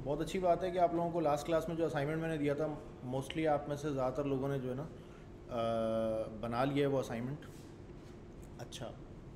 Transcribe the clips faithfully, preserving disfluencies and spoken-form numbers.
बहुत अच्छी बात है कि आप लोगों को लास्ट क्लास में जो असाइनमेंट मैंने दिया था, मोस्टली आप में से ज़्यादातर लोगों ने जो है ना अ, बना लिया है वो असाइनमेंट। अच्छा,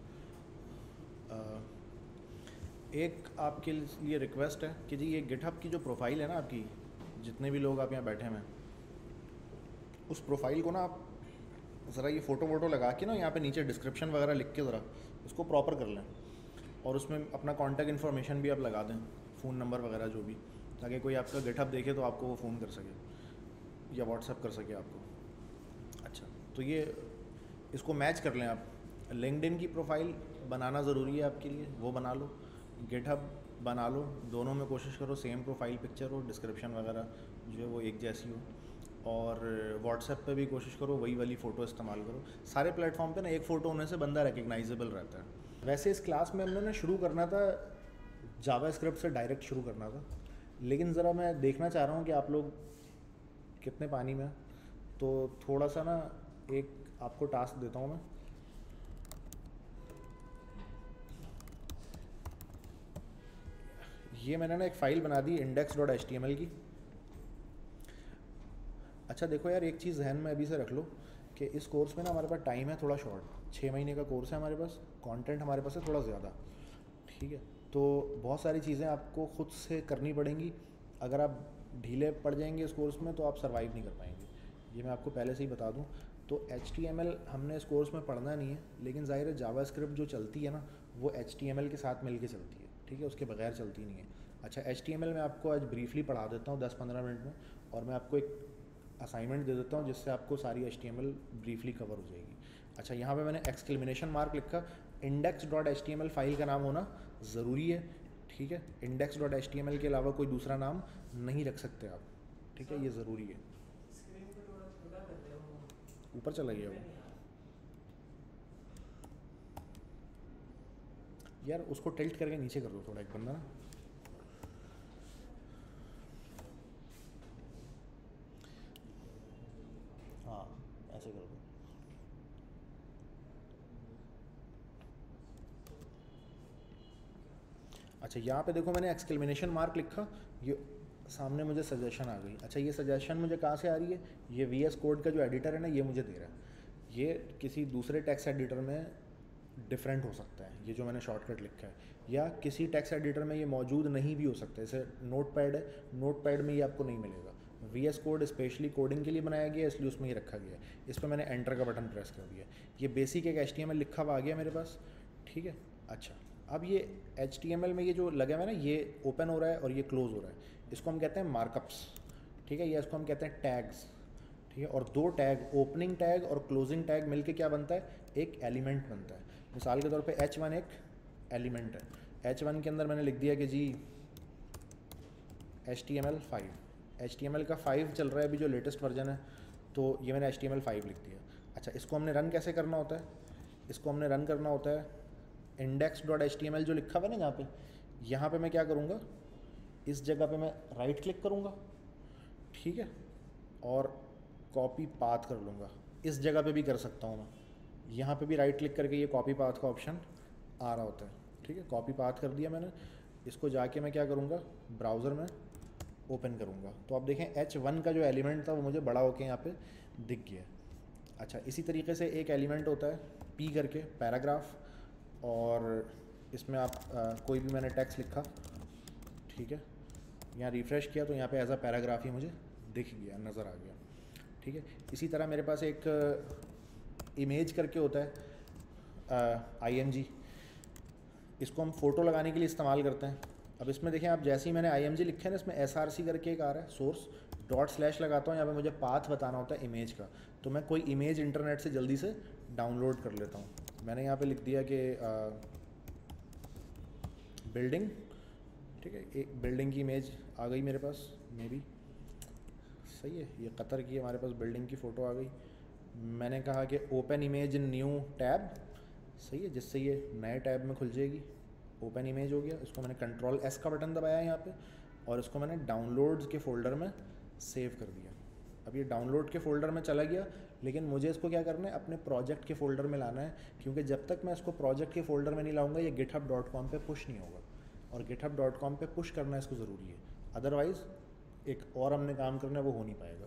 अ, एक आपके लिए रिक्वेस्ट है कि जी ये गिटहब की जो प्रोफाइल है ना आपकी, जितने भी लोग आप यहाँ बैठे हुए हैं, उस प्रोफाइल को ना आप ज़रा ये फ़ोटो वोटो लगा के ना यहाँ पे नीचे डिस्क्रिप्शन वगैरह लिख के ज़रा इसको प्रॉपर कर लें, और उसमें अपना कॉन्टैक्ट इन्फॉर्मेशन भी आप लगा दें, फ़ोन नंबर वगैरह जो भी, ताकि कोई आपका गिटहब देखे तो आपको वो फ़ोन कर सके या व्हाट्सएप कर सके आपको। अच्छा, तो ये इसको मैच कर लें आप। लिंक्डइन की प्रोफाइल बनाना ज़रूरी है आपके लिए, वो बना लो। गिटहब बना लो, दोनों में कोशिश करो सेम प्रोफाइल पिक्चर हो, डिस्क्रिप्शन वगैरह जो है वो एक जैसी हो। और व्हाट्सएप पे भी कोशिश करो वही वाली फ़ोटो इस्तेमाल करो। सारे प्लेटफॉर्म पे ना एक फ़ोटो होने से बंदा रिकग्नाइजेबल रहता है। वैसे इस क्लास में हमने ना शुरू करना था जावा स्क्रिप्ट से, डायरेक्ट शुरू करना था, लेकिन ज़रा मैं देखना चाह रहा हूँ कि आप लोग कितने पानी में, तो थोड़ा सा ना एक आपको टास्क देता हूँ मैं। ये मैंने ना एक फ़ाइल बना दी index dot H T M L की। अच्छा देखो यार, एक चीज़ जहन में अभी से रख लो कि इस कोर्स में ना हमारे पास टाइम है थोड़ा शॉर्ट, छः महीने का कोर्स है हमारे पास, कंटेंट हमारे पास है थोड़ा ज़्यादा, ठीक है। तो बहुत सारी चीज़ें आपको ख़ुद से करनी पड़ेंगी। अगर आप ढीले पड़ जाएंगे इस कोर्स में तो आप सर्वाइव नहीं कर पाएंगे, ये मैं आपको पहले से ही बता दूं। तो एच टी एम एल हमने इस कोर्स में पढ़ना नहीं है, लेकिन ज़ाहिर है जावा स्क्रिप्ट जो चलती है ना वो एच टी एम एल के साथ मिल के चलती है, ठीक है, उसके बगैर चलती नहीं है। अच्छा, एच टी एम एल मैं आपको आज ब्रीफली पढ़ा देता हूँ दस पंद्रह मिनट में, और मैं आपको एक असाइनमेंट दे देता हूँ जिससे आपको सारी H T M L briefly cover हो जाएगी। अच्छा, यहाँ पे मैंने एक्सक्लेमेशन मार्क लिखा, index dot H T M L file का नाम होना ज़रूरी है, ठीक है। Index dot H T M L के अलावा कोई दूसरा नाम नहीं रख सकते आप, ठीक है, ये ज़रूरी है। ऊपर चला गया वो यार, उसको टिल्ट करके नीचे कर दो थोड़ा, एक बंदा ना। हाँ, ऐसे कर दो। अच्छा, यहाँ पे देखो मैंने एक्सक्लेमेशन मार्क लिखा, ये सामने मुझे सजेशन आ गई। अच्छा, ये सजेशन मुझे कहाँ से आ रही है? ये वी एस कोड का जो एडिटर है ना, ये मुझे दे रहा है। ये किसी दूसरे टेक्स्ट एडिटर में डिफरेंट हो सकता है, ये जो मैंने शॉर्टकट लिखा है, या किसी टेक्स्ट एडिटर में ये मौजूद नहीं भी हो सकता है। जैसे नोट पैड है, नोट पैड में ये आपको नहीं मिलेगा। V S code specially coding के लिए बनाया गया है, इसलिए उसमें ही रखा गया है। इस पर मैंने एंटर का बटन प्रेस कर दिया, ये बेसिक एक एच टी एम एल लिखा हुआ आ गया मेरे पास, ठीक है। अच्छा, अब ये एच टी एम एल में ये जो लगा हुआ है ना, ये ओपन हो रहा है और ये क्लोज़ हो रहा है, इसको हम कहते हैं मार्कअप्स, ठीक है, या इसको हम कहते हैं टैग्स, ठीक है। और दो टैग, ओपनिंग टैग और क्लोजिंग टैग मिलके क्या बनता है? एक एलिमेंट बनता है। मिसाल के तौर पे एच वन एक एलिमेंट है, एच वन के अंदर मैंने लिख दिया कि जी H T M L five, H T M L का फाइव चल रहा है अभी जो लेटेस्ट वर्जन है, तो ये मैंने H T M L five लिख दिया। अच्छा, इसको हमने रन कैसे करना होता है? इसको हमने रन करना होता है index dot H T M L जो लिखा हुआ है ना यहाँ पे, यहाँ पे मैं क्या करूँगा, इस जगह पे मैं राइट क्लिक करूँगा, ठीक है, और कॉपी पाथ कर लूँगा। इस जगह पे भी कर सकता हूँ मैं, यहाँ पे भी राइट क्लिक करके ये कॉपी पाथ का ऑप्शन आ रहा होता है, ठीक है। कॉपी पाथ कर दिया मैंने, इसको जाके मैं क्या करूँगा, ब्राउज़र में ओपन करूँगा, तो आप देखें एच वन का जो एलिमेंट था वो मुझे बड़ा होके यहाँ पे दिख गया। अच्छा, इसी तरीके से एक एलिमेंट होता है पी करके, पैराग्राफ, और इसमें आप आ, कोई भी मैंने टेक्स्ट लिखा, ठीक है, यहाँ रिफ़्रेश किया तो यहाँ पे एज अ पैराग्राफ ही मुझे दिख गया, नज़र आ गया, ठीक है। इसी तरह मेरे पास एक इमेज करके होता है आई एम जी, इसको हम फ़ोटो लगाने के लिए इस्तेमाल करते हैं। अब इसमें देखें आप, जैसे ही मैंने आई एम जी लिखा है ना, इसमें एस आर सी करके एक आ रहा है सोर्स, डॉट स्लैश लगाता हूँ, यहाँ पे मुझे पाथ बताना होता है इमेज का, तो मैं कोई इमेज इंटरनेट से जल्दी से डाउनलोड कर लेता हूँ। मैंने यहाँ पे लिख दिया कि बिल्डिंग, ठीक है, एक बिल्डिंग की इमेज आ गई मेरे पास, मे बी सही है, ये कतर की हमारे पास बिल्डिंग की फ़ोटो आ गई। मैंने कहा कि open image in new tab, सही है, जिससे ये नए टैब में खुल जाएगी। ओपन इमेज हो गया, इसको मैंने कंट्रोल एस का बटन दबाया यहाँ पे, और इसको मैंने डाउनलोड्स के फ़ोल्डर में सेव कर दिया। अब ये डाउनलोड के फ़ोल्डर में चला गया, लेकिन मुझे इसको क्या करना है, अपने प्रोजेक्ट के फ़ोल्डर में लाना है, क्योंकि जब तक मैं इसको प्रोजेक्ट के फ़ोल्डर में नहीं लाऊंगा ये गिटहब डॉट कॉम पर पुश नहीं होगा, और गिटहब डॉट कॉम पर पुश करना इसको ज़रूरी है। अदरवाइज़ एक और हमने काम करना है वो हो नहीं पाएगा।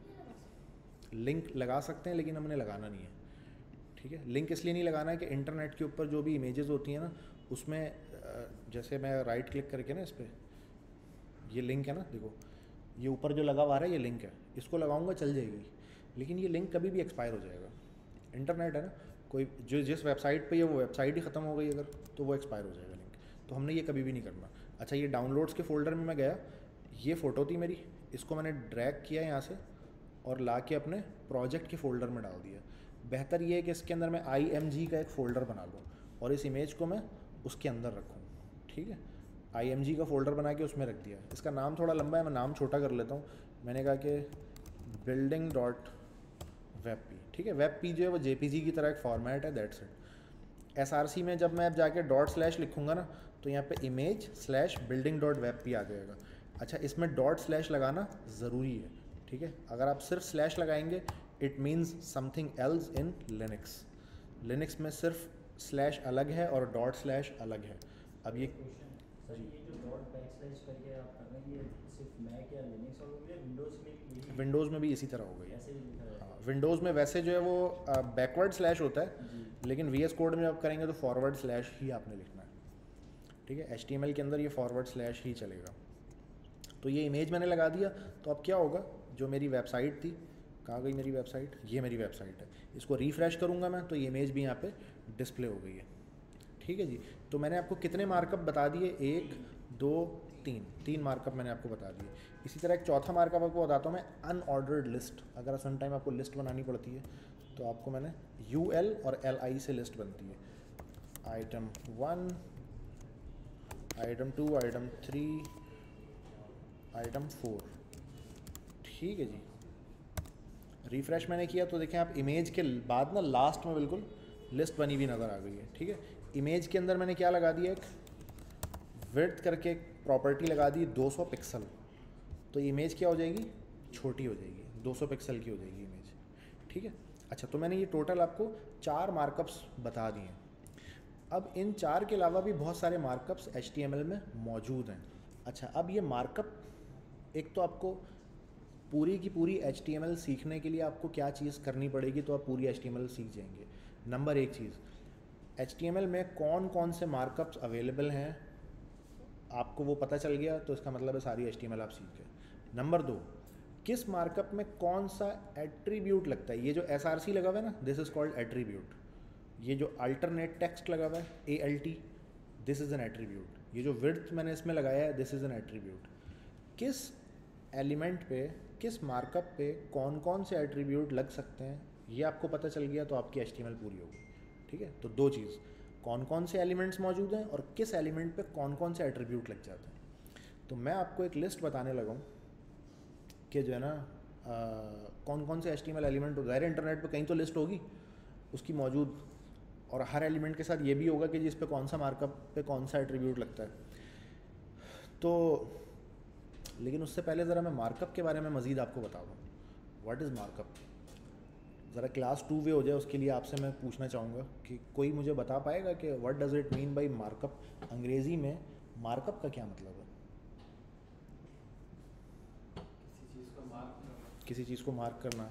लिंक लगा सकते हैं लेकिन हमने लगाना नहीं है, ठीक है। लिंक इसलिए नहीं लगाना है कि इंटरनेट के ऊपर जो भी इमेजेस होती हैं ना उसमें जैसे मैं राइट क्लिक करके ना इस पर, ये लिंक है ना, देखो ये ऊपर जो लगा हुआ है ये लिंक है, इसको लगाऊंगा चल जाएगी, लेकिन ये लिंक कभी भी एक्सपायर हो जाएगा। इंटरनेट है ना, कोई जो जिस वेबसाइट पे ये वो वेबसाइट ही ख़त्म हो गई अगर, तो वो एक्सपायर हो जाएगा लिंक, तो हमने ये कभी भी नहीं करना। अच्छा, ये डाउनलोड्स के फोल्डर में मैं गया, ये फ़ोटो थी मेरी, इसको मैंने ड्रैग किया यहाँ से और ला के अपने प्रोजेक्ट के फ़ोल्डर में डाल दिया। बेहतर ये है कि इसके अंदर मैं आई एम जी का एक फ़ोल्डर बना लूँ और इस इमेज को मैं उसके अंदर रखूँ, ठीक है। आई एम जी का फ़ोल्डर बना के उसमें रख दिया। इसका नाम थोड़ा लंबा है, मैं नाम छोटा कर लेता हूँ। मैंने कहा कि बिल्डिंग डॉट वेब पी, ठीक है। वेब पी जो है वो जे पी जी की तरह एक फॉर्मेट है, that's it. S R C में जब मैं अब जाके डॉट स्लैश लिखूँगा ना तो यहाँ पे image slash building dot web P आ जाएगा। अच्छा, इसमें डॉट स्लैश लगाना ज़रूरी है, ठीक है। अगर आप सिर्फ स्लैश लगाएंगे it means something else in Linux. Linux में सिर्फ स्लैश अलग है और डॉट स्लैश अलग है। अब ये सर ये जो डॉट बैक स्लैश करके आप कर रहे हैं ये सिर्फ मैक या लिनक्स और हो गया, विंडोज़ में यही विंडोज़ में भी इसी तरह हो गई है। ऐसे ही लिखा है। हाँ, विंडोज़ में वैसे जो है वो बैकवर्ड स्लैश होता है, लेकिन वी एस कोड में आप करेंगे तो फॉरवर्ड स्लैश ही आपने लिखना है, ठीक है। एच टी एम एल के अंदर ये फॉरवर्ड स्लैश ही चलेगा। तो ये इमेज मैंने लगा दिया, तो अब क्या होगा, जो मेरी वेबसाइट थी, कहाँ गई मेरी वेबसाइट, ये मेरी वेबसाइट है, इसको रिफ़्रेश करूँगा मैं तो ये इमेज भी यहाँ पे डिस्प्ले हो गई है, ठीक है जी। तो मैंने आपको कितने मार्कअप बता दिए, एक दो तीन, तीन मार्कअप मैंने आपको बता दिए। इसी तरह एक चौथा मार्कअप आपको बताता हूँ मैं, अनऑर्डर्ड लिस्ट। अगर सम टाइम आपको लिस्ट बनानी पड़ती है तो आपको मैंने यू एल और एल आई से लिस्ट बनती है, item one, item two, item three, item four, ठीक है जी। रिफ़्रेश मैंने किया तो देखें आप इमेज के बाद ना लास्ट में बिल्कुल लिस्ट बनी हुई नज़र आ गई है, ठीक है। इमेज के अंदर मैंने क्या लगा दिया, एक विड्थ करके एक प्रॉपर्टी लगा दी दो सौ पिक्सल, तो इमेज क्या हो जाएगी, छोटी हो जाएगी, दो सौ पिक्सल की हो जाएगी इमेज, ठीक है। अच्छा, तो मैंने ये टोटल आपको चार मार्कअप्स बता दिए। अब इन चार के अलावा भी बहुत सारे markups H T M L में मौजूद हैं। अच्छा, अब ये मार्कअप, एक तो आपको पूरी की पूरी एच टी एम एल सीखने के लिए आपको क्या चीज़ करनी पड़ेगी, तो आप पूरी एच टी एम एल सीख जाएंगे। नंबर एक चीज़, एच टी एम एल में कौन कौन से मार्कअप्स अवेलेबल हैं आपको वो पता चल गया, तो इसका मतलब है सारी एच टी एम एल आप सीख गए। नंबर दो, किस मार्कअप में कौन सा एट्रीब्यूट लगता है, ये जो एस आर सी लगा हुआ है ना, दिस इज़ कॉल्ड एट्रीब्यूट। ये जो अल्टरनेट टेक्स्ट लगा हुआ है A L T, this is an attribute. ये जो विड्थ मैंने इसमें लगाया है, दिस इज़ एन एट्रीब्यूट। किस एलिमेंट पे, किस मार्कअप पे कौन कौन से एट्रीब्यूट लग सकते हैं, ये आपको पता चल गया तो आपकी एच टी एम एल पूरी होगी, ठीक है। तो दो चीज़, कौन कौन से एलिमेंट्स मौजूद हैं और किस एलिमेंट पे कौन कौन से एट्रीब्यूट लग जाते हैं। तो मैं आपको एक लिस्ट बताने लगा हूँ कि जो है ना आ, कौन कौन से H T M L element होता है। इंटरनेट पे कहीं तो लिस्ट होगी उसकी मौजूद, और हर एलिमेंट के साथ ये भी होगा कि जिस पे कौन सा मार्कअप पे कौन सा एट्रीब्यूट लगता है। तो लेकिन उससे पहले ज़रा मैं मार्कअप के बारे में मज़ीद आपको बता दूँ, व्हाट इज़ मार्कअप। ज़रा क्लास टू वे हो जाए उसके लिए आपसे मैं पूछना चाहूँगा कि कोई मुझे बता पाएगा कि what does it mean by markup, अंग्रेज़ी में मार्कअप का क्या मतलब है। किसी चीज़ को मार्क करना, किसी चीज़ को मार्क करना,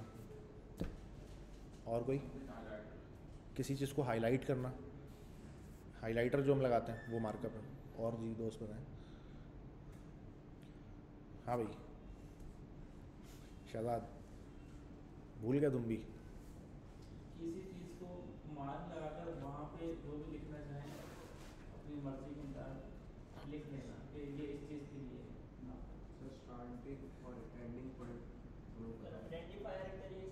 और कोई, किसी चीज़ को हाईलाइट करना, हाईलाइटर जो हम लगाते हैं वो मार्कअप है। और जी दोस्त बताएं। हाँ भाई शहजाद, भूल गया तुम भी। किसी चीज़ को मार्क लगाकर वहाँ पे जो भी लिखना चाहें अपनी मर्जी के मुताबिक लिख लेना कि ये इस चीज़ के लिए ना। सर स्टार्टिंग और एंडिंग पॉइंट आइडेंटिफायर एक तरीके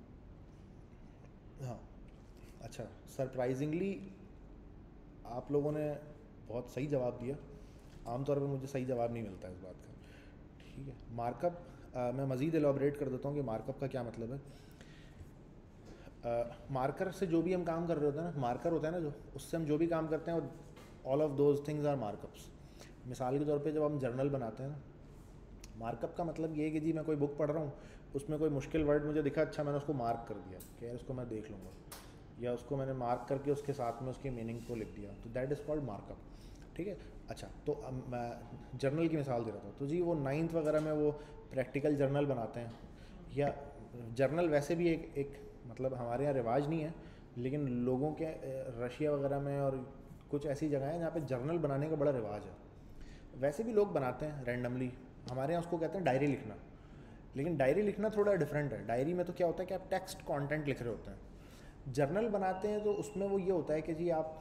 से। हाँ, अच्छा, सरप्राइजिंगली आप लोगों ने बहुत सही जवाब दिया। आमतौर पर मुझे सही जवाब नहीं मिलता इस बात का, ठीक है। मार्कअप मैं मज़ीद एलॉबरेट कर देता हूँ कि मार्कअप का क्या मतलब है। मार्कर uh, से जो भी हम काम कर रहे होते हैं ना, मार्कर होता है ना जो, उससे हम जो भी काम करते हैं all of those things are markups. मिसाल के तौर पे जब हम जर्नल बनाते हैं ना, मार्कअप का मतलब ये है कि जी मैं कोई बुक पढ़ रहा हूँ, उसमें कोई मुश्किल वर्ड मुझे दिखा, अच्छा मैंने उसको मार्क कर दिया कि यार उसको मैं देख लूँगा, या उसको मैंने मार्क करके उसके साथ में उसकी मीनिंग को लिख दिया, तो दैट इज़ कॉल्ड मार्कअप। ठीक है। अच्छा, तो अब मैं जर्नल की मिसाल दे रहा था, तो जी वो नाइन्थ वगैरह में वो प्रैक्टिकल जर्नल बनाते हैं, या जर्नल वैसे भी एक एक मतलब हमारे यहाँ रिवाज नहीं है, लेकिन लोगों के रशिया वगैरह में और कुछ ऐसी जगह है जहाँ पे जर्नल बनाने का बड़ा रिवाज है। वैसे भी लोग बनाते हैं रैंडमली, हमारे यहाँ उसको कहते हैं डायरी लिखना। लेकिन डायरी लिखना थोड़ा डिफरेंट है। डायरी में तो क्या होता है कि आप टेक्स्ट कंटेंट लिख रहे होते हैं। जर्नल बनाते हैं तो उसमें वो ये होता है कि जी आप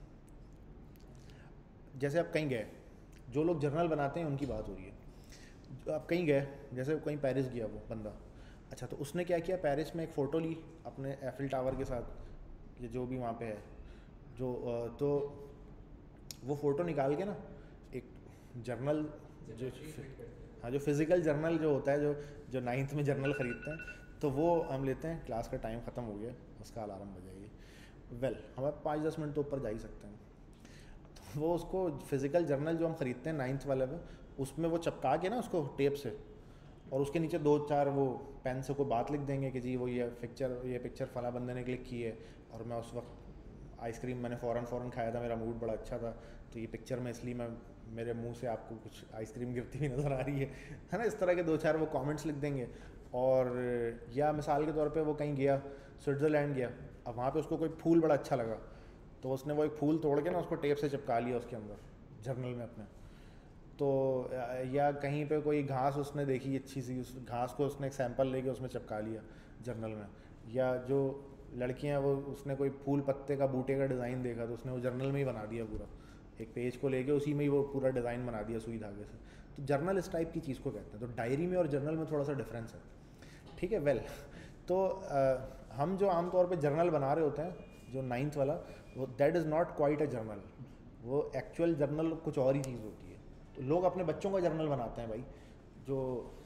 जैसे आप कहीं गए, जो लोग जर्नल बनाते हैं उनकी बात हो रही है, जो आप कहीं गए, जैसे कहीं पेरिस गया वो बंदा, अच्छा तो उसने क्या किया, पेरिस में एक फ़ोटो ली अपने एफिल टावर के साथ, ये जो भी वहाँ पे है, जो तो वो फ़ोटो निकाल के ना एक जर्नल जो हाँ जो फिज़िकल जर्नल जो होता है, जो जो नाइन्थ में जर्नल ख़रीदते हैं, तो वो हम लेते हैं। क्लास का टाइम ख़त्म हो गया, उसका अलार्म बजाइए। वेल हमारे पाँच दस मिनट तो ऊपर जा ही सकते हैं। तो वो उसको फिज़िकल जर्नल जो हम ख़रीदते हैं नाइन्थ वाले में, उसमें वो चिपका के ना उसको टेप से, और उसके नीचे दो चार वो पेन से कोई बात लिख देंगे कि जी वो ये पिक्चर ये पिक्चर फला बंदे ने क्लिक की है, और मैं उस वक्त आइसक्रीम मैंने फ़ौरन फ़ौरन खाया था, मेरा मूड बड़ा अच्छा था, तो ये पिक्चर में इसलिए मैं मेरे मुंह से आपको कुछ आइसक्रीम गिरती हुई नज़र आ रही है है ना। इस तरह के दो चार वो कमेंट्स लिख देंगे। और या मिसाल के तौर पे वो कहीं गया, स्विट्ज़रलैंड गया, अब वहाँ पे उसको कोई फूल बड़ा अच्छा लगा, तो उसने वो एक फूल तोड़ के ना उसको टेप से चिपका लिया उसके अंदर जर्नल में अपने। तो या कहीं पे कोई घास उसने देखी अच्छी सी, उस घास को उसने एक सैंपल लेके उसमें चिपका लिया जर्नल में। या जो लड़कियां वो उसने कोई फूल पत्ते का बूटे का डिज़ाइन देखा, तो उसने वो जर्नल में ही बना दिया, पूरा एक पेज को लेके उसी में ही वो पूरा डिज़ाइन बना दिया सुई धागे से। तो जर्नल इस टाइप की चीज़ को कहते हैं। तो डायरी में और जर्नल में थोड़ा सा डिफरेंस है, ठीक है। वेल तो आ, हम जो आमतौर पे जर्नल बना रहे होते हैं, जो नाइन्थ वाला, वो that is not quite a journal. वो एक्चुअल जर्नल कुछ और ही चीज़ होती है। तो लोग अपने बच्चों का जर्नल बनाते हैं भाई। जो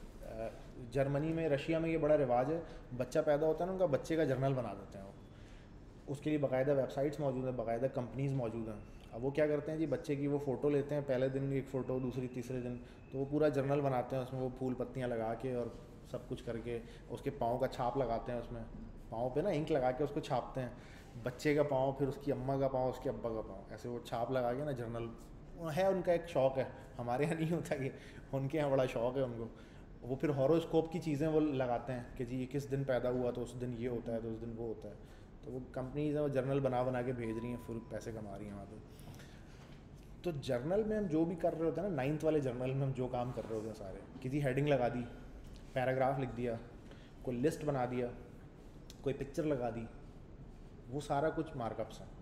जर्मनी में, रशिया में ये बड़ा रिवाज है, बच्चा पैदा होता है ना, उनका बच्चे का जर्नल बना देते हैं वो। उसके लिए बाकायदा वेबसाइट्स मौजूद हैं, बाकायदा कंपनीज़ मौजूद हैं। अब वो क्या करते हैं जी, बच्चे की वो फ़ोटो लेते हैं, पहले दिन एक फ़ोटो, दूसरी तीसरे दिन, तो वो पूरा जर्नल बनाते हैं। उसमें वो फूल पत्तियाँ लगा के और सब कुछ करके उसके पाँव का छाप लगाते हैं, उसमें पाँव पे ना इंक लगा के उसको छापते हैं। बच्चे का पाँव, फिर उसकी अम्मा का पाँव, उसके अब्बा का पाँव, ऐसे वो छाप लगा के ना जर्नल है। उनका एक शौक़ है, हमारे यहाँ नहीं होता ये, उनके यहाँ बड़ा शौक़ है उनको। वो फिर हॉरोस्कोप की चीज़ें वो लगाते हैं कि जी ये किस दिन पैदा हुआ तो उस दिन ये होता है, तो उस दिन वो होता है। तो वो कंपनीज हैं, वो जर्नल बना बना के भेज रही हैं, फुल पैसे कमा रही हैं वहाँ पे। तो जर्नल में हम जो भी कर रहे होते हैं ना, नाइन्थ वाले जर्नल में हम जो काम कर रहे होते हैं सारे, किसी हेडिंग लगा दी, पैराग्राफ लिख दिया, कोई लिस्ट बना दिया, कोई पिक्चर लगा दी, वो सारा कुछ मार्कअप्स हैं।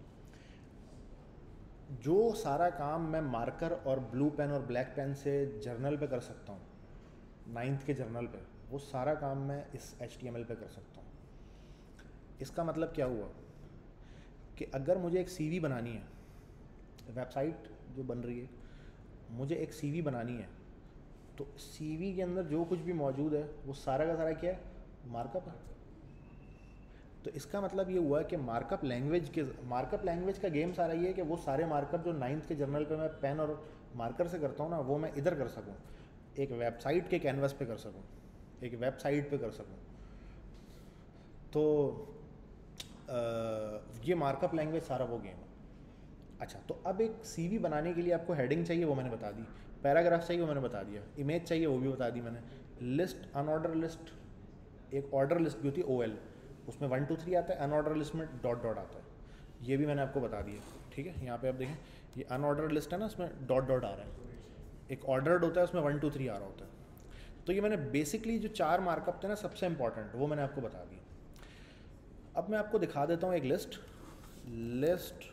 जो सारा काम मैं मार्कर और ब्लू पेन और ब्लैक पेन से जर्नल पे कर सकता हूँ, नाइन्थ के जर्नल पे, वो सारा काम मैं इस एच टी एम एल पे कर सकता हूँ। इसका मतलब क्या हुआ कि अगर मुझे एक सी वी बनानी है, वेबसाइट जो बन रही है, मुझे एक सी वी बनानी है, तो सी वी के अंदर जो कुछ भी मौजूद है वो सारा का सारा क्या है, मार्कअप है। तो इसका मतलब ये हुआ कि मार्कअप लैंग्वेज के मार्कअप लैंग्वेज का गेम सारा ये है कि वो सारे मार्कअप जो नाइन्थ के जर्नल पे मैं पेन और मार्कर से करता हूँ ना, वो मैं इधर कर सकूँ, एक वेबसाइट के कैनवस पे कर सकूँ, एक वेबसाइट पे कर सकूँ। तो आ, ये मार्कअप लैंग्वेज सारा वो गेम है। अच्छा, तो अब एक सीवी बनाने के लिए आपको हेडिंग चाहिए, वो मैंने बता दी, पैराग्राफ चाहिए वो मैंने बता दिया, इमेज चाहिए वो भी बता दी मैंने, लिस्ट, अनऑर्डर लिस्ट, एक ऑर्डर लिस्ट भी होती है ओ एल, उसमें वन टू थ्री आता है, अनऑर्डर लिस्ट में डॉट डॉट आता है, ये भी मैंने आपको बता दिया। ठीक है, यहाँ पे आप देखें, ये अनऑर्डर लिस्ट है ना, इसमें डॉट डॉट आ रहा है, एक ऑर्डर्ड होता है उसमें वन टू थ्री आ रहा होता है। तो ये मैंने बेसिकली जो चार मार्कअप थे ना सबसे इंपॉर्टेंट, वो मैंने आपको बता दिया। अब मैं आपको दिखा देता हूँ एक list, list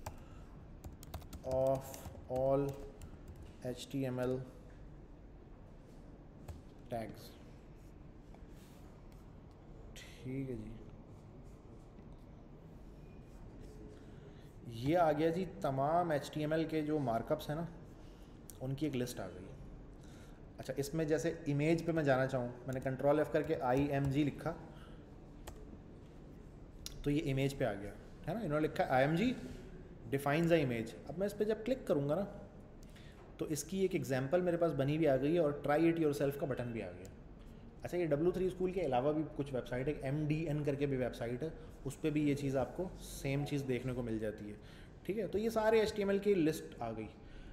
of all H T M L tags. ठीक है जी, ये आ गया जी तमाम एच टी एम एल के जो मार्कअप्स हैं ना, उनकी एक लिस्ट आ गई। अच्छा, इसमें जैसे इमेज पे मैं जाना चाहूँ, मैंने कंट्रोल एफ करके आई एम जी लिखा, तो ये इमेज पे आ गया है ना, इन्होंने लिखा I M G defines a image. अब मैं इस पर जब क्लिक करूँगा ना, तो इसकी एक एग्जांपल मेरे पास बनी भी आ गई है और ट्राई इट योरसेल्फ का बटन भी आ गया। अच्छा, ये डब्ल्यू थ्री स्कूल के अलावा भी कुछ वेबसाइट है, एम डी एन करके भी वेबसाइट है, उस पर भी ये चीज़ आपको सेम चीज़ देखने को मिल जाती है। ठीक है, तो ये सारे एच टी एम एल की लिस्ट आ गई।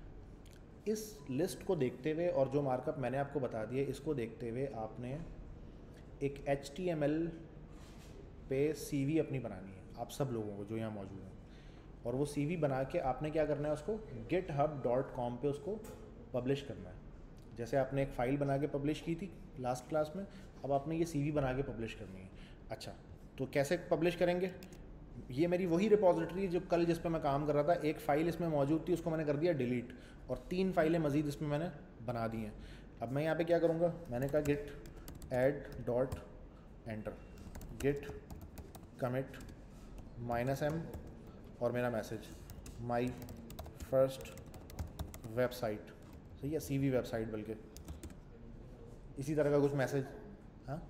इस लिस्ट को देखते हुए और जो मार्कअप मैंने आपको बता दिए इसको देखते हुए आपने एक एच टी एम एल पे सी वी अपनी बनानी है, आप सब लोगों को जो यहाँ मौजूद हैं। और वो सी वी बना के आपने क्या करना है, उसको गिट हब डॉट कॉम पर उसको पब्लिश करना है। जैसे आपने एक फ़ाइल बना के पब्लिश की थी लास्ट क्लास में, अब आपने ये सी वी बना के पब्लिश करनी है। अच्छा, तो कैसे पब्लिश करेंगे? ये मेरी वही रिपॉजिटरी जो कल जिस पे मैं काम कर रहा था, एक फ़ाइल इसमें मौजूद थी, उसको मैंने कर दिया डिलीट, और तीन फाइलें मज़ीद इसमें मैंने बना दी हैं। अब मैं यहाँ पे क्या करूँगा, मैंने कहा git add dot enter, git commit minus M और मेरा मैसेज माई फर्स्ट वेबसाइट, सही है, सी वी वेबसाइट, बल्कि इसी तरह का कुछ मैसेज। हाँ,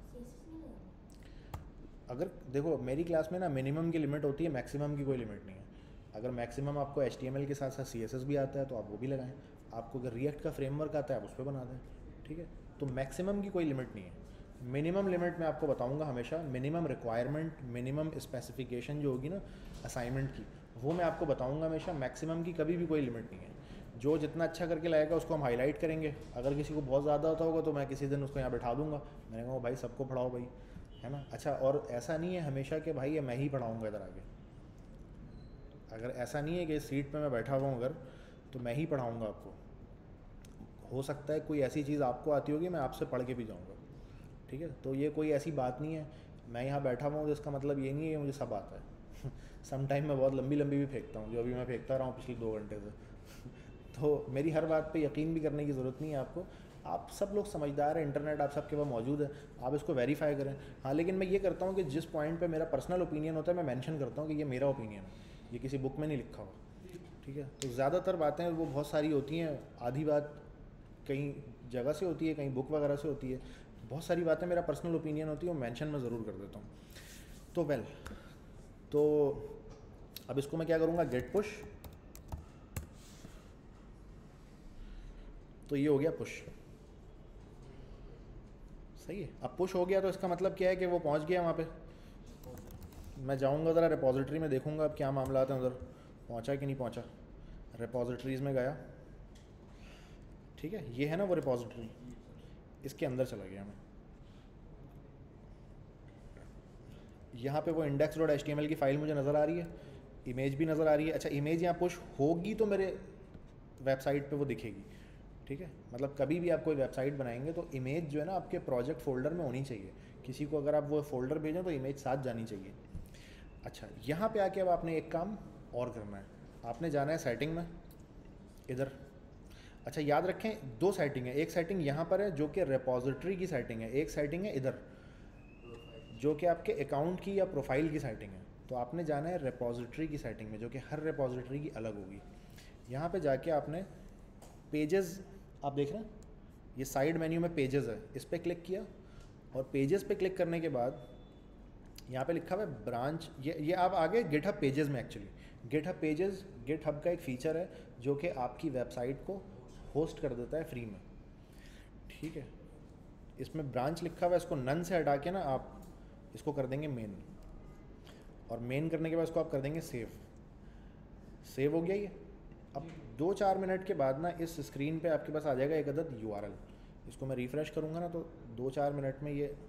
अगर देखो मेरी क्लास में ना मिनिमम की लिमिट होती है, मैक्सिमम की कोई लिमिट नहीं है। अगर मैक्सिमम आपको एच टी एम एल के साथ साथ सी एस एस भी आता है तो आप वो भी लगाएं, आपको अगर रिएक्ट का फ्रेमवर्क आता है आप उस पर बना दें, ठीक है। तो मैक्सिमम की कोई लिमिट नहीं है, मिनिमम लिमिट मैं आपको बताऊंगा हमेशा। मिनिमम रिक्वायरमेंट, मिनिमम स्पेसिफिकेशन जो होगी ना असाइनमेंट की, वो मैं आपको बताऊंगा हमेशा। मैक्सिमम की कभी भी कोई लिमिट नहीं है। जो जितना अच्छा करके लाएगा उसको हम हाईलाइट करेंगे। अगर किसी को बहुत ज़्यादा होता होगा तो मैं किसी दिन उसको यहाँ बैठा दूंगा, मैंने कहा भाई सबको पढ़ाओ भाई, है ना। अच्छा, और ऐसा नहीं है हमेशा कि भाई ये मैं ही पढ़ाऊँगा इधर आगे। अगर ऐसा नहीं है कि इस सीट पे मैं बैठा हुआ हूँ अगर, तो मैं ही पढ़ाऊँगा आपको। हो सकता है कोई ऐसी चीज़ आपको आती होगी, मैं आपसे पढ़ के भी जाऊँगा, ठीक है। तो ये कोई ऐसी बात नहीं है मैं यहाँ बैठा हुआ हूँ तो इसका मतलब ये नहीं है कि मुझे सब आता है। सम टाइम मैं बहुत लंबी लंबी भी फेंकता हूँ, जो अभी मैं फेंकता रहा हूँ पिछले दो घंटे से। तो मेरी हर बात पे यकीन भी करने की ज़रूरत नहीं है आपको। आप सब लोग समझदार हैं, इंटरनेट आप सबके पास मौजूद है, आप इसको वेरीफाई करें। हाँ, लेकिन मैं ये करता हूँ कि जिस पॉइंट पे मेरा पर्सनल ओपिनियन होता है मैं मेंशन करता हूँ कि ये मेरा ओपिनियन है, ये किसी बुक में नहीं लिखा हुआ, ठीक है। तो ज़्यादातर बातें वो बहुत सारी होती हैं, आधी बात कहीं जगह से होती है, कहीं बुक वगैरह से होती है। बहुत सारी बातें मेरा पर्सनल ओपिनियन होती है, वो मेंशन मैं ज़रूर कर देता हूँ। तो वेल, तो अब इसको मैं क्या करूँगा, गेट पुश। तो ये हो गया पुश, सही है। अब पुश हो गया तो इसका मतलब क्या है कि वो पहुंच गया वहाँ पे। मैं जाऊँगा ज़रा रिपॉजिटरी में, देखूँगा अब क्या मामला आता है, उधर पहुँचा कि नहीं पहुँचा। रिपॉजिटरीज़ में गया, ठीक है, ये है ना वो रिपॉजिटरी, इसके अंदर चला गया मैं। यहाँ पे वो index dot H T M L की फ़ाइल मुझे नज़र आ रही है, इमेज भी नज़र आ रही है। अच्छा, इमेज यहाँ पुश होगी तो मेरे वेबसाइट पे वो दिखेगी, ठीक है। मतलब कभी भी आप कोई वेबसाइट बनाएंगे तो इमेज जो है ना आपके प्रोजेक्ट फोल्डर में होनी चाहिए। किसी को अगर आप वो फोल्डर भेजें तो इमेज साथ जानी चाहिए। अच्छा, यहाँ पे आके अब आपने एक काम और करना है, आपने जाना है सेटिंग में, इधर। अच्छा, याद रखें दो सेटिंग है, एक सेटिंग यहाँ पर है जो कि रिपॉजिटरी की सेटिंग है, एक सेटिंग है इधर जो कि आपके अकाउंट की या प्रोफाइल की सेटिंग है। तो आपने जाना है रिपॉजिटरी की सेटिंग में, जो कि हर रिपॉजिटरी की अलग होगी। यहाँ पे जाके आपने पेजेस, आप देख रहे हैं ये साइड मेन्यू में पेजेस है, इस पर क्लिक किया और पेजेस पे क्लिक करने के बाद यहाँ पे लिखा हुआ है ब्रांच। ये ये आप आगे गिटहब पेजेस में, एक्चुअली गिटहब पेजेस गिटहब का एक फ़ीचर है जो कि आपकी वेबसाइट को होस्ट कर देता है फ्री में, ठीक है। इसमें ब्रांच लिखा हुआ है, इसको नन से हटा के ना आप इसको कर देंगे मेन, और मेन करने के बाद इसको आप कर देंगे सेव। सेव हो गया ये। अब दो चार मिनट के बाद ना इस स्क्रीन पे आपके पास आ जाएगा एक अदद यू आर एल। इसको मैं रिफ़्रेश करूँगा ना तो दो चार मिनट में ये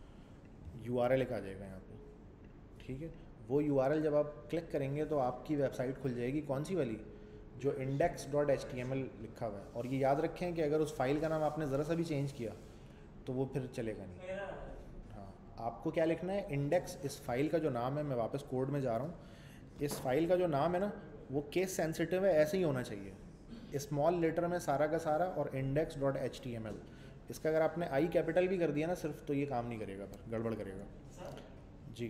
यू आर एल एक आ जाएगा यहाँ पे, ठीक है। वो यू आर एल जब आप क्लिक करेंगे तो आपकी वेबसाइट खुल जाएगी, कौन सी वाली, जो index dot H T M L लिखा हुआ है। और ये याद रखें कि अगर उस फाइल का नाम आपने ज़रा सा भी चेंज किया तो वो फिर चलेगा नहीं। हाँ, आपको क्या लिखना है, इंडेक्स, इस फाइल का जो नाम है, मैं वापस कोड में जा रहा हूँ, इस फाइल का जो नाम है ना वो केस सेंसिटिव है, ऐसे ही होना चाहिए, स्मॉल लेटर में सारा का सारा, और index dot H T M L. इसका अगर आपने आई कैपिटल भी कर दिया ना सिर्फ, तो ये काम नहीं करेगा, फिर गड़बड़ करेगा। सर, जी,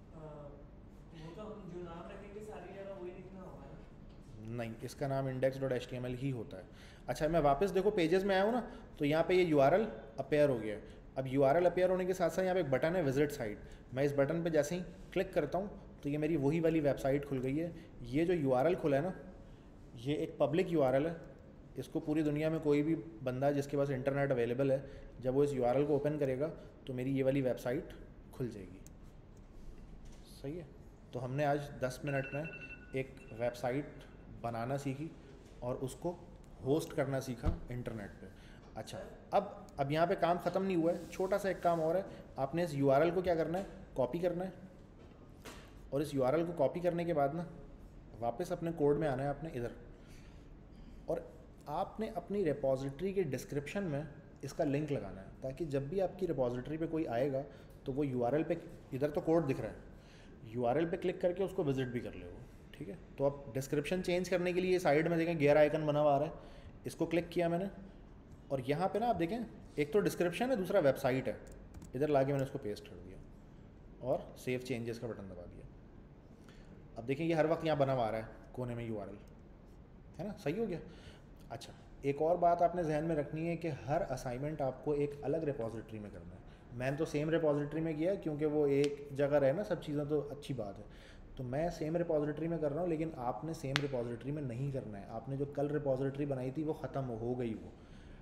वो तो हम जो नाम रखेंगे सारी जगह वही लिखना होगा ना? नहीं, इसका नाम index dot H T M L ही होता है। अच्छा, मैं वापस देखो पेजेस में आया हूँ ना, तो यहाँ पे ये यू आर एल अपेयर हो गया। अब यू आर एल अपेयर होने के साथ साथ यहाँ पे एक बटन है विजिट साइट। मैं इस बटन पे जैसे ही क्लिक करता हूँ तो ये मेरी वही वाली वेबसाइट खुल गई है। ये जो यू आर एल खुला है ना, ये एक पब्लिक यू आर एल है। इसको पूरी दुनिया में कोई भी बंदा जिसके पास इंटरनेट अवेलेबल है, जब वो इस यू आर एल को ओपन करेगा तो मेरी ये वाली वेबसाइट खुल जाएगी, सही है। तो हमने आज दस मिनट में एक वेबसाइट बनाना सीखी और उसको होस्ट करना सीखा इंटरनेट पे। अच्छा, अब अब यहाँ पे काम ख़त्म नहीं हुआ है, छोटा सा एक काम और है। आपने इस यूआरएल को क्या करना है, कॉपी करना है, और इस यूआरएल को कॉपी करने के बाद ना वापस अपने कोड में आना है आपने इधर, और आपने अपनी रिपॉजिटरी के डिस्क्रिप्शन में इसका लिंक लगाना है, ताकि जब भी आपकी रिपॉजिटरी पे कोई आएगा तो वो यूआरएल पे, इधर तो कोड दिख रहा है, यूआरएल पे क्लिक करके उसको विजिट भी कर ले वो। ठीक है, तो आप डिस्क्रिप्शन चेंज करने के लिए साइड में देखें गेयर आइकन बना हुआ आ रहा है, इसको क्लिक किया मैंने, और यहाँ पे ना आप देखें एक तो डिस्क्रिप्शन है, दूसरा वेबसाइट है, इधर लाके मैंने उसको पेस्ट कर दिया और सेव चेंजेस का बटन दबा दिया। अब देखें ये हर वक्त यहाँ बना हुआ आ रहा है कोने में यूआरएल, है ना, सही हो गया। अच्छा, एक और बात आपने जहन में रखनी है कि हर असाइनमेंट आपको एक अलग रिपॉजिटरी में करना है। मैंने तो सेम रिपॉजिटरी में किया क्योंकि वो एक जगह रहे ना सब चीज़ें, तो अच्छी बात है, तो मैं सेम रिपॉजिटरी में कर रहा हूँ, लेकिन आपने सेम रिपॉजिटरी में नहीं करना है। आपने जो कल रिपॉजिटरी बनाई थी वो ख़त्म हो गई, वो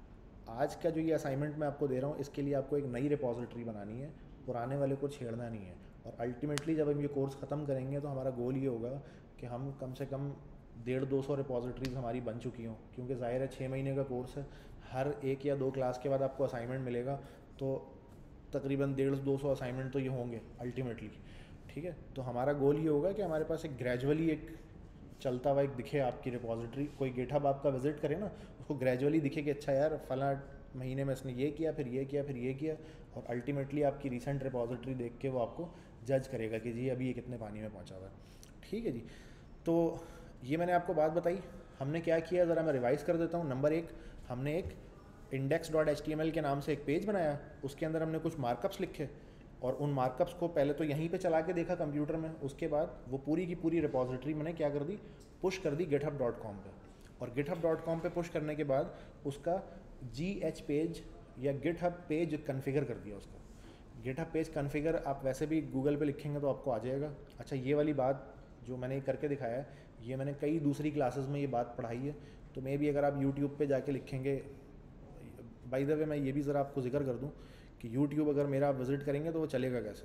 आज का जो ये असाइनमेंट मैं आपको दे रहा हूँ इसके लिए आपको एक नई रिपॉजिटरी बनानी है, पुराने वाले को छेड़ना नहीं है। और अल्टीमेटली जब हम ये कोर्स ख़त्म करेंगे तो हमारा गोल ये होगा कि हम कम से कम डेढ़ दो सौ रिपॉजिटरीज हमारी बन चुकी हों, क्योंकि ज़ाहिर है छः महीने का कोर्स है, हर एक या दो क्लास के बाद आपको असाइनमेंट मिलेगा, तो तकरीबन डेढ़ दो सौ असाइनमेंट तो ये होंगे अल्टीमेटली। ठीक है, तो हमारा गोल ये होगा कि हमारे पास एक ग्रेजुअली एक चलता हुआ एक दिखे आपकी रिपॉजिटरी, कोई गिटहब आपका विजिट करे ना, उसको ग्रेजुअली दिखे कि अच्छा यार फला महीने में इसने ये किया, फिर ये किया, फिर ये किया, और अल्टीमेटली आपकी रीसेंट रिपॉजिटरी देख के वो आपको जज करेगा कि जी अभी ये कितने पानी में पहुंचा हुआ है। ठीक है जी, तो ये मैंने आपको बात बताई। हमने क्या किया ज़रा मैं रिवाइज़ कर देता हूँ। नंबर एक, हमने एक index dot H T M L के नाम से एक पेज बनाया, उसके अंदर हमने कुछ मार्कअप्स लिखे, और उन मार्कअप्स को पहले तो यहीं पे चला के देखा कंप्यूटर में, उसके बाद वो पूरी की पूरी रिपॉजिटरी मैंने क्या कर दी, पुश कर दी गिटहब डॉट कॉम पर। और गिटहब डॉट कॉम पर पुश करने के बाद उसका जी एच पेज या गिटहब पेज कन्फिगर कर दिया उसका। गिटहब पेज कन्फिगर आप वैसे भी गूगल पे लिखेंगे तो आपको आ जाएगा। अच्छा, ये वाली बात जो मैंने करके दिखाया है, ये मैंने कई दूसरी क्लासेस में ये बात पढ़ाई है, तो मे भी अगर आप यूट्यूब पे जाके लिखेंगे, बाय द वे मैं ये भी ज़रा आपको जिक्र कर दूं कि यूट्यूब अगर मेरा आप विज़िट करेंगे तो वो चलेगा कैसे,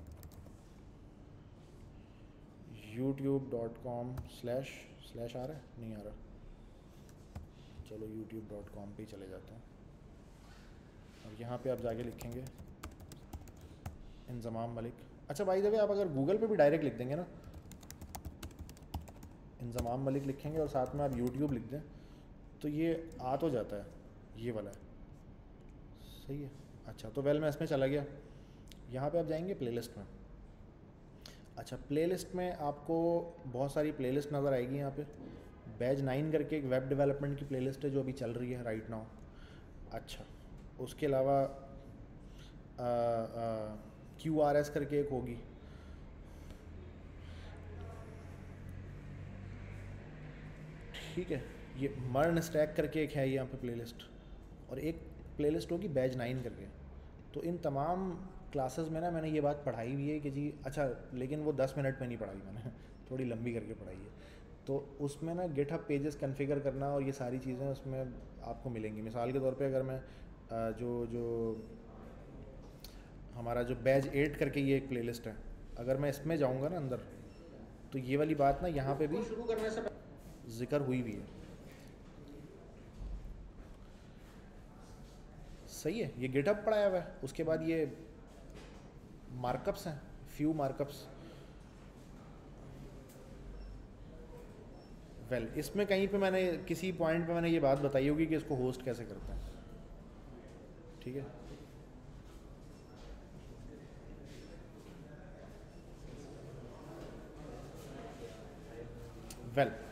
YouTube dot com slash slash आ रहा है, नहीं आ रहा, चलो यूट्यूब डॉट कॉम पर ही चले जाते हैं, और यहाँ पे आप जाके लिखेंगे इंज़माम मलिक। अच्छा, बाय द वे आप अगर गूगल पे भी डायरेक्ट लिख देंगे ना, इंज़माम मलिक लिखेंगे और साथ में आप यूट्यूब लिख दें तो ये आ तो जाता है, ये वाला है, सही है। अच्छा, तो वेल मैं इसमें चला गया, यहाँ पे आप जाएंगे प्लेलिस्ट में। अच्छा, प्लेलिस्ट में आपको बहुत सारी प्लेलिस्ट नज़र आएगी। यहाँ पे बैच नाइन करके एक वेब डेवलपमेंट की प्लेलिस्ट है जो अभी चल रही है राइट नाउ। अच्छा, उसके अलावा क्यू आर एस करके एक होगी, ठीक है, ये मर्न स्टैक करके एक है यहाँ पे प्लेलिस्ट, और एक प्लेलिस्ट होगी बैच नाइन करके। तो इन तमाम क्लासेस में ना मैंने ये बात पढ़ाई हुई है कि जी अच्छा, लेकिन वो दस मिनट में नहीं पढ़ाई मैंने, थोड़ी लंबी करके पढ़ाई है। तो उसमें ना गिटहब पेजेस कॉन्फ़िगर करना और ये सारी चीज़ें उसमें आपको मिलेंगी। मिसाल के तौर पे अगर मैं जो जो हमारा जो बैच एट करके ये एक प्लेलिस्ट है, अगर मैं इसमें जाऊँगा ना अंदर, तो ये वाली बात ना यहाँ पे भी शुरू करने से जिक्र हुई भी है, सही है। ये गिटहब पढ़ाया हुआ है, उसके बाद ये मार्कअप्स हैं, फ्यू मार्कअप्स। वेल well, इसमें कहीं पे मैंने किसी पॉइंट पे मैंने ये बात बताई होगी कि इसको होस्ट कैसे करते हैं, ठीक है। वेल well,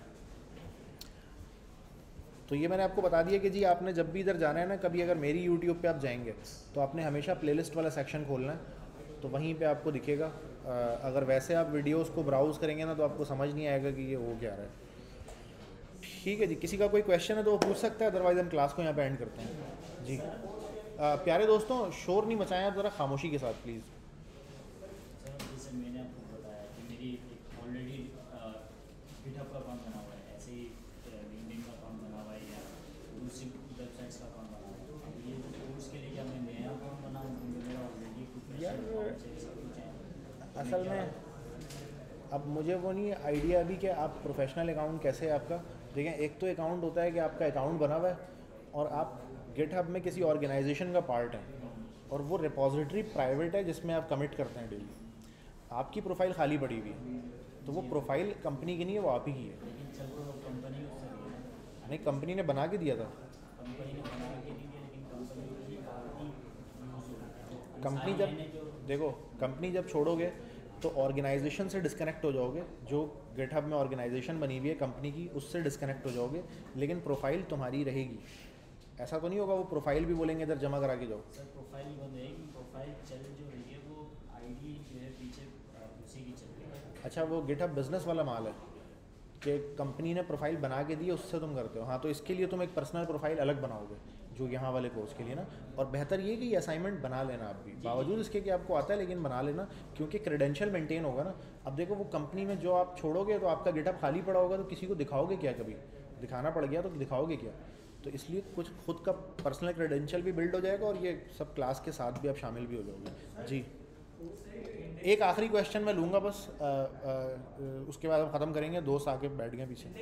तो ये मैंने आपको बता दिया कि जी आपने जब भी इधर जाना है ना, कभी अगर मेरी यूट्यूब पे आप जाएंगे तो आपने हमेशा प्लेलिस्ट वाला सेक्शन खोलना है, तो वहीं पे आपको दिखेगा। अगर वैसे आप वीडियोस को ब्राउज़ करेंगे ना तो आपको समझ नहीं आएगा कि ये हो क्या रहा है, ठीक है जी। किसी का कोई क्वेश्चन है तो वो पूछ सकता है, अदरवाइज़ हम क्लास को यहाँ पे एंड करते हैं जी। आ, प्यारे दोस्तों, शोर नहीं मचाएं आप, ज़रा खामोशी के साथ प्लीज़। सर जैसे मैंने आपको बताया कि मेरी ऑलरेडी गिटहब का अकाउंट बना हुआ है, ऐसे ही लिंक्डइन का अकाउंट बना हुआ है या दूसरी वेबसाइट्स का अकाउंट बना हुआ है। अब ये कोर्स के लिए क्या मैं नया अकाउंट बनाऊँ क्योंकि मेरा ऑलरेडी कुछ यार सब कुछ है, असल में अब मुझे वो नहीं आइडिया अभी कि आप प्रोफेशनल अकाउंट कैसे है आपका। देखें, एक तो अकाउंट होता है कि आपका अकाउंट बना हुआ है और आप गिटहब में किसी ऑर्गेनाइजेशन का पार्ट है और वो रिपोजिटरी प्राइवेट है जिसमें आप कमिट करते हैं डेली। आपकी प्रोफाइल खाली पड़ी हुई है तो वो प्रोफाइल कंपनी की नहीं है, वो आप ही की है। लेकिन चल वो कंपनी उससे लिया है। नहीं, कंपनी ने बना के दिया था। कंपनी ने बना के नहीं दिया, लेकिन कंपनी की पार्टी यूज़ हो रही है। कंपनी सारे जब मैंने जो देखो कंपनी जब छोड़ोगे तो ऑर्गेनाइजेशन से डिस्कनेक्ट हो जाओगे। जो गिटहब में ऑर्गेनाइजेशन बनी हुई है कंपनी की उससे डिस्कनेक्ट हो जाओगे, लेकिन प्रोफाइल तुम्हारी रहेगी। ऐसा तो नहीं होगा वो प्रोफाइल भी बोलेंगे इधर जमा करा के जाओ। सर प्रोफाइल बंद है कि प्रोफाइल चल जो रही है वो आईडी जो है पीछे अ, उसी की चल रही है। अच्छा, वो गिटहब बिजनेस वाला माल है कि कंपनी ने प्रोफाइल बना के दी है, उससे तुम करते हो। हाँ, तो इसके लिए तुम एक पर्सनल प्रोफाइल अलग बनाओगे जो यहाँ वाले कोर्स के लिए ना। और बेहतर ये कि ये असाइनमेंट बना लेना आप भी, बावजूद इसके कि आपको आता है लेकिन बना लेना, क्योंकि क्रेडेंशियल मेंटेन होगा ना। अब देखो वो कंपनी में जो आप छोड़ोगे तो आपका गिटहब खाली पड़ा होगा तो किसी को दिखाओगे क्या, कभी दिखाना पड़ गया तो दिखाओगे क्या। तो इसलिए कुछ खुद का पर्सनल क्रेडेंशियल भी बिल्ड हो जाएगा और ये सब क्लास के साथ भी आप शामिल भी हो जाओगे। जी, एक आखिरी क्वेश्चन मैं लूँगा बस, आ, आ, उसके बाद हम ख़त्म करेंगे। दोस्त आके बैठ गए पीछे।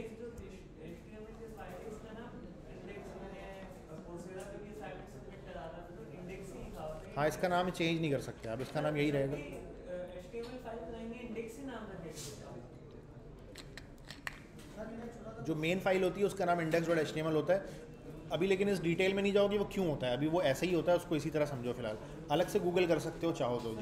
हाँ, इसका नाम चेंज नहीं कर सकते आप, इसका नाम यही रहेगा। जो मेन फाइल होती है उसका नाम index dot H T M L होता है अभी, लेकिन इस डिटेल में नहीं जाओगे वो क्यों होता है। अभी वो ऐसा ही होता है, उसको इसी तरह समझो। फिलहाल अलग से गूगल कर सकते हो चाहो तो। जी,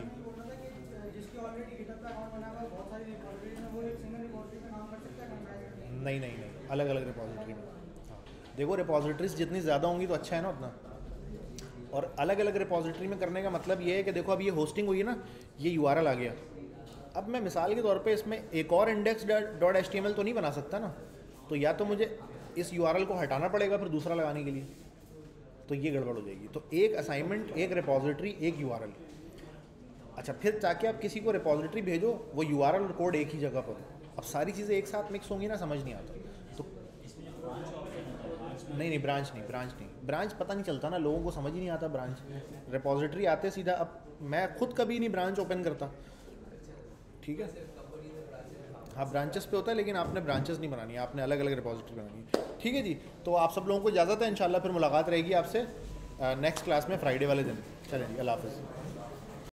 नहीं नहीं नहीं, अलग अलग रिपोजिटरी में। हाँ, देखो रिपोजिटरीज जितनी ज़्यादा होंगी तो अच्छा है ना उतना। और अलग अलग रिपोजिटरी में करने का मतलब ये है कि देखो अब ये होस्टिंग हुई है ना, ये यू आर एल आ गया। अब मैं मिसाल के तौर पे इसमें एक और index dot H T M L तो नहीं बना सकता ना, तो या तो मुझे इस यू आर एल को हटाना पड़ेगा फिर दूसरा लगाने के लिए, तो ये गड़बड़ हो जाएगी। तो एक असाइनमेंट, एक रिपोजिटरी, एक यू आर एल। अच्छा, फिर ताकि आप किसी को रिपोजिटरी भेजो वो यू आर एल और कोड एक ही जगह पर। अब सारी चीज़ें एक साथ मिक्स होंगी ना, समझ नहीं आता। तो नहीं नहीं, ब्रांच नहीं, ब्रांच नहीं, ब्रांच पता नहीं चलता ना, लोगों को समझ ही नहीं आता ब्रांच। रिपोजिटरी आते सीधा। अब मैं खुद कभी नहीं ब्रांच ओपन करता, ठीक है। हाँ, ब्रांचेस पे होता है लेकिन आपने ब्रांचेस नहीं बनानी है, आपने अलग अलग रिपोजिटरी बनानी है, ठीक है जी। तो आप सब लोगों को इजाज़त है, इंशाल्लाह फिर मुलाकात रहेगी आपसे नेक्स्ट क्लास में फ्राइडे वाले दिन। चलें जी, अल्लाह हाफ़िज़।